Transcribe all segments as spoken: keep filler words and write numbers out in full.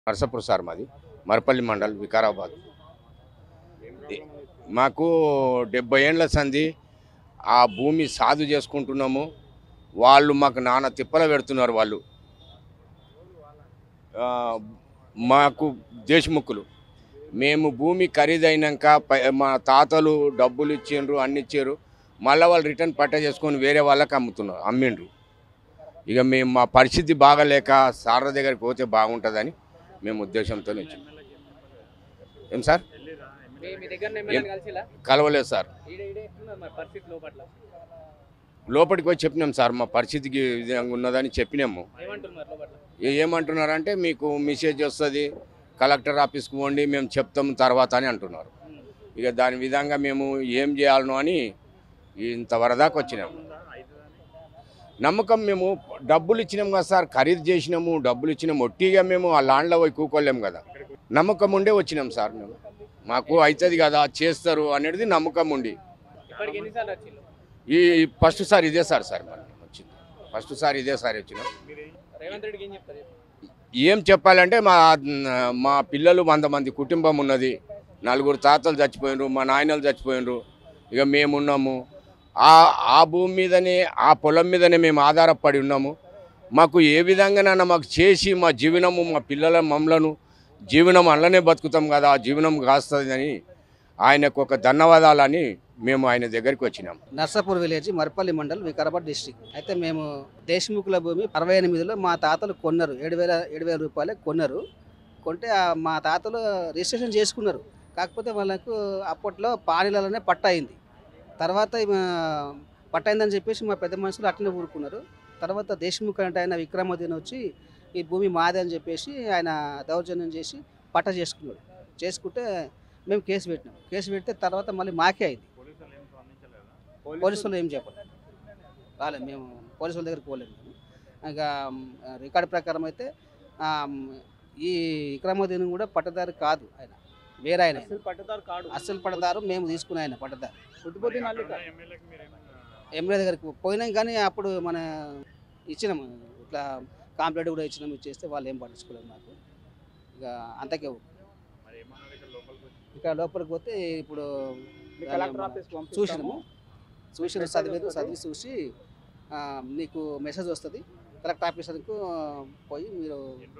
Narsapur sir మాది మరపల్లి మండల్ వికారాబాద్. మాకు డెబ్బై ఏండ్ల సంధి ఆ భూమి సాగు చేసుకుంటున్నాము. వాళ్ళు మాకు నాన్న తిప్పల పెడుతున్నారు. వాళ్ళు ఆ, మాకు దేశముఖులు. మేము భూమి ఖరీదైనాక మా తాతలు డబ్బులు ఇచ్చిండ్రు, అన్ని ఇచ్చారు. మళ్ళీ వాళ్ళు రిటర్న్ పట్ట చేసుకొని వేరే వాళ్ళకి అమ్ముతున్నారు, అమ్మిండ్రు. ఇక మేము మా పరిస్థితి బాగలేక సార్ దగ్గరికి పోతే బాగుంటుందని మేము ఉద్దేశంతో వచ్చాం. ఏం సార్ కలవలేదు సార్. లోపలికి వచ్చి చెప్పినాం సార్, మా పరిస్థితికి విధంగా ఉన్నదని చెప్పినాము. ఏమంటున్నారంటే మీకు మెసేజ్ వస్తుంది, కలెక్టర్ ఆఫీస్కి పోండి, మేము చెప్తాము తర్వాత అని అంటున్నారు. ఇక దాని విధంగా మేము ఏం చేయాలనో అని ఇంతవరదాకా వచ్చినాము. నమ్మకం మేము డబ్బులు ఇచ్చినాం కదా సార్, ఖరీదు చేసినాము, డబ్బులు ఇచ్చినాము. ఒట్టిగా మేము ఆ ల్యాండ్లో పోయి కూకోలేము కదా. నమ్మకం ఉండే వచ్చినాం సార్. మేము మాకు అవుతుంది కదా, చేస్తారు అనేది నమ్మకం ఉండి ఈ ఫస్ట్ సార్ ఇదే సార్ సార్ మనం వచ్చింది ఫస్ట్ సార్ ఇదే సార్ వచ్చినాం. ఏం చెప్పాలంటే మా మా పిల్లలు వంద మంది కుటుంబం ఉన్నది. నలుగురు తాతలు చచ్చిపోయినరు, మా నాయనలు చచ్చిపోయినరు. ఇక మేమున్నాము ఆ ఆ భూమి మీదనే, ఆ పొలం మీదనే మేము ఆధారపడి ఉన్నాము. మాకు ఏ విధంగానైనా మాకు చేసి మా జీవనము, మా పిల్లల మమ్మలను జీవనం అందులోనే బతుకుతాం కదా, ఆ జీవనం కాస్తుందని ఆయనకు ఒక ధన్యవాదాలని మేము ఆయన దగ్గరికి వచ్చినాం. Narsapur village Marpalli mandal Vikarabad district. అయితే మేము దేశముఖుల భూమి అరవై ఎనిమిదిలో మా తాతలు కొన్నారు. ఏడు వేల ఏడు వేల రూపాయలే కొన్నారు. కొంటే మా తాతలు రిజిస్ట్రేషన్ చేసుకున్నారు. కాకపోతే వాళ్ళకు అప్పట్లో పానీలలోనే పట్ట అయింది. తర్వాత పట్ట అయిందని చెప్పేసి మా పెద్ద మనుషులు అట్లనే ఊరుకున్నారు. తర్వాత దేశముఖ అంటే ఆయన విక్రమోదీన్ వచ్చి ఈ భూమి మాదే అని చెప్పేసి ఆయన దౌర్జన్యం చేసి పట్ట చేసుకున్నాడు. చేసుకుంటే మేము కేసు పెట్టినాం. కేసు పెడితే తర్వాత మళ్ళీ మాకే అయింది. పోలీసులు ఏం చెప్పలేదు, రాలేదు. మేము పోలీసుల దగ్గరికి పోలేదు. ఇంకా రికార్డు ప్రకారం అయితే ఈ విక్రమోదీన్ కూడా పట్టదారు కాదు, ఆయన వేరే ఆయన పట్టదారు కాదు, అస్సలు పట్టదారు మేము తీసుకున్న ఆయన పట్టదారు. ఎమ్మెల్యే దగ్గరికి పోయినాం, కానీ అప్పుడు మన ఇచ్చినాము, ఇట్లా కాంప్లైంట్ కూడా ఇచ్చినాము. ఇచ్చేస్తే వాళ్ళు ఏం పట్టించుకోలేదు మాకు. ఇక అంతకే ఇక్కడ లోపలికి పోతే ఇప్పుడు చూసినాము, చూసిన చదివేది చదివి చూసి నీకు మెసేజ్ వస్తుంది, కలెక్టర్ ఆఫీసర్కు పోయి మీరు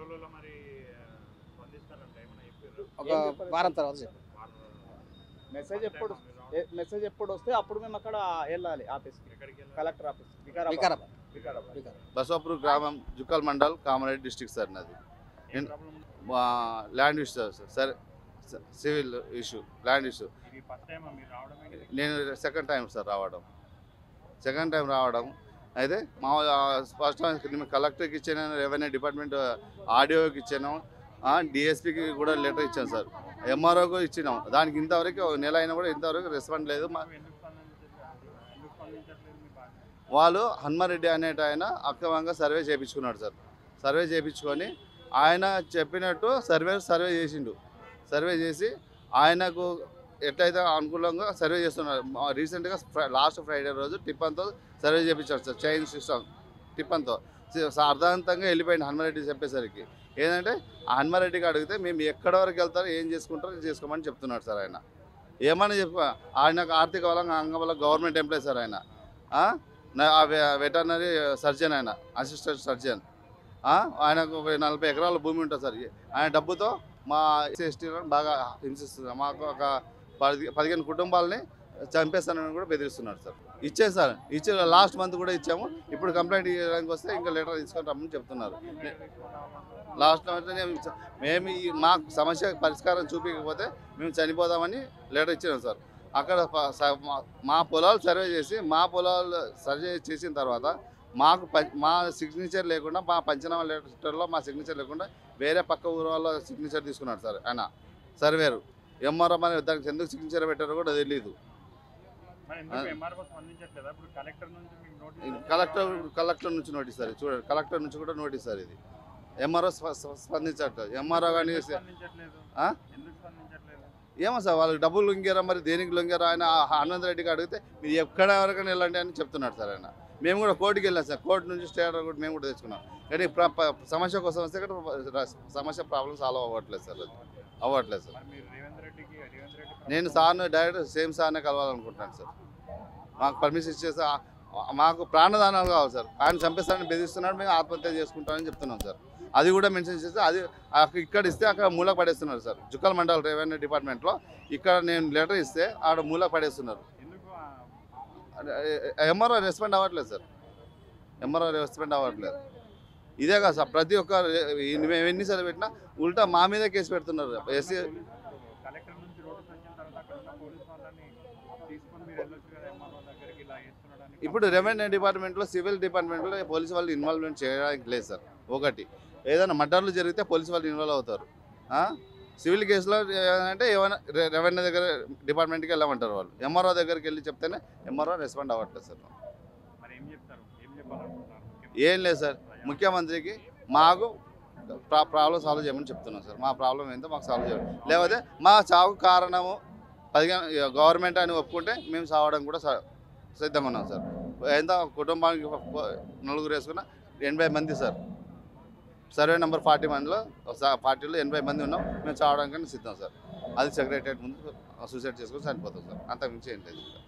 ఒక వారం తర్వాత చెప్పారు. మెసేజ్ ఎప్పుడు మెసేజ్ ఎప్పుడు వస్తే అప్పుడు మేము అక్కడ వెళ్ళాలి ఆఫీస్కి, కలెక్టర్ ఆఫీస్ వికారాబాద్. బసవాపూర్ గ్రామం జుక్కల్ మండల్ కామారెడ్డి డిస్ట్రిక్ట్ సార్. నాది ల్యాండ్ ఇష్యూ సార్. సరే, సివిల్ ఇష్యూ, ల్యాండ్ ఇష్యూ. నేను సెకండ్ టైం సార్ రావడం, సెకండ్ టైం రావడం. అయితే మా ఫస్ట్ టైం కలెక్టర్కి ఇచ్చాను, రెవెన్యూ డిపార్ట్మెంట్ ఆర్డీఓకి ఇచ్చాను, డిఎస్పీకి కూడా లెటర్ ఇచ్చాను సార్, ఎంఆర్ఓకి ఇచ్చినాం. దానికి ఇంతవరకు నెల అయినా కూడా ఇంతవరకు రెస్పాండ్ లేదు. వాళ్ళు హనుమారెడ్డి అనేట ఆయన అక్రమంగా సర్వే చేయించుకున్నాడు సార్. సర్వే చేయించుకొని ఆయన చెప్పినట్టు సర్వే సర్వే చేసిండు. సర్వే చేసి ఆయనకు ఎట్లయితే అనుకూలంగా సర్వే చేస్తున్నారు. రీసెంట్గా లాస్ట్ ఫ్రైడే రోజు టిప్పన్తో సర్వే చేయించారు సార్, చైన్ సిస్టమ్ టిప్పన్తో. అర్థవంతంగా వెళ్ళిపోయింది హనుమారెడ్డి చెప్పేసరికి. ఏంటంటే హనుమారెడ్డికి అడిగితే మేము ఎక్కడి వరకు వెళ్తారో, ఏం చేసుకుంటారో చేసుకోమని చెప్తున్నాడు సార్. ఆయన ఏమని చెప్ప ఆయనకు ఆర్థిక బలంగా అంగబల గవర్నమెంట్ ఎంప్లాయీ సార్. ఆయన వెటర్నరీ సర్జన్, ఆయన అసిస్టెంట్ సర్జన్. ఆయనకు ఒక నలభై ఎకరాల భూమి ఉంటుంది సార్. ఆయన డబ్బుతో మా ఎస్టీలను బాగా హింసిస్తున్నారు. మాకు ఒక పది పదిహేను కుటుంబాలని చంపేస్తానని కూడా బెదిరిస్తున్నాడు సార్. ఇచ్చాను సార్, ఇచ్చే లాస్ట్ మంత్ కూడా ఇచ్చాము. ఇప్పుడు కంప్లైంట్ ఇవ్వడానికి వస్తే ఇంకా లెటర్ తీసుకొని రమ్మని చెప్తున్నారు. లాస్ట్ మంత్ మేము మాకు సమస్య పరిష్కారం చూపించకపోతే మేము చనిపోదామని లెటర్ ఇచ్చినాం సార్. అక్కడ మా పొలాలు సర్వే చేసి, మా పొలాలు సర్వే చేసిన తర్వాత మాకు మా సిగ్నేచర్ లేకుండా, మా పంచనామా లెటర్లో మా సిగ్నేచర్ లేకుండా వేరే పక్క ఊరు వాళ్ళ సిగ్నేచర్ తీసుకున్నాడు సార్. ఆయన సర్వేరు ఎంఆర్ఓ అని దానికి ఎందుకు సిగ్నేచర్ పెట్టారో కూడా తెలియదు. కలెక్టర్ కలెక్టర్ నుంచి నోటీస్ సార్. చూడండి, కలెక్టర్ నుంచి కూడా నోటీస్ సార్. ఇది ఎంఆర్ఓ స్పందించట్లేదు. ఎంఆర్ఓ కానీ ఏమో సార్, వాళ్ళకి డబ్బులు లొంగారా, మరి దేనికి లొంగారా? ఆయన ఆనంద్ రెడ్డికి అడిగితే మీరు ఎక్కడ ఎవరికైనా వెళ్ళండి అని చెప్తున్నాడు సార్ ఆయన. మేము కూడా కోర్టుకి వెళ్ళాం సార్. కోర్టు నుంచి స్టే ఆర్డర్ కూడా మేము కూడా తెచ్చుకున్నాం. కానీ ప్ర- ప- సమస్య కోసం వస్తే ఇక్కడ ర- సమస్య ప్రాబ్లం సాల్వ్ అవ్వట్లేదు సార్ అది అవ్వట్లేదు సార్. నేను సార్ని డైరెక్ట్ సేమ్ సార్నే కలవాలనుకుంటున్నాను సార్. మాకు పర్మిషన్ ఇచ్చేసి ఆ- మాకు ప్రాణదానాలు కావాలి సార్. ఆయన చంపేస్తారని బెదిరిస్తున్నాడు, మేము ఆత్మహత్య చేసుకుంటామని చెప్తున్నాం సార్. అది కూడా మెన్షన్ చేస్తే అది అక్క- ఇక్కడ ఇస్తే అక్కడ మూలకు పడేస్తున్నారు సార్. జుక్కల్ మండల్ రెవెన్యూ డిపార్ట్మెంట్లో ఇక్కడ నేను లెటర్ ఇస్తే ఆడ మూలకు పడేస్తున్నారు. ఎంఆర్ఓ రెస్పాండ్ అవ్వట్లేదు సార్. ఎంఆర్ఓ రెస్పాండ్ అవ్వట్లేదు. ఇదే కాదు సార్, ప్రతి ఒక్క మేము ఎన్నిసార్లు పెట్టినా ఉల్టా మా మీదే కేసు పెడుతున్నారు. ఎస్సీ ఇప్పుడు రెవెన్యూ డిపార్ట్మెంట్లో సివిల్ డిపార్ట్మెంట్లో పోలీసు వాళ్ళు ఇన్వాల్వ్మెంట్ చేయడానికి లేదు సార్. ఒకటి ఏదైనా మర్డర్లు జరిగితే పోలీసు వాళ్ళు ఇన్వాల్వ్ అవుతారు. ఆ? సివిల్ కేసులో అంటే ఏమైనా రె- రెవెన్యూ దగ్గర డిపార్ట్మెంట్కి వెళ్ళమంటారు వాళ్ళు. ఎంఆర్ఓ దగ్గరికి వెళ్ళి చెప్తేనే ఎంఆర్ఓ రెస్పాండ్ అవ్వట్లేదు సార్. ఏం లేదు సార్, ముఖ్యమంత్రికి మాకు ప్రా ప్రాబ్లం సాల్వ్ చేయమని చెప్తున్నాం సార్. మా ప్రాబ్లం ఏంటో మాకు సాల్వ్ చేయాలి. లేకపోతే మా చావుకు కారణము పదిహేను గవర్నమెంట్ అని ఒప్పుకుంటే మేము సావడం కూడా స- సిద్ధంగా ఉన్నాం సార్. ఎంత కుటుంబానికి ప- నలుగురు వేసుకున్న ఎనభై మంది సార్. సర్వే నెంబర్ ఫార్టీ మందిలో పార్టీలో ఎనభై మంది ఉన్నాం. మేము చావడానికి సిద్ధం సార్. అది సెక్రటరియట్ ముందు సూసైడ్ చేసుకొని చనిపోతాం సార్. అంతకుమించి ఏం లేదు.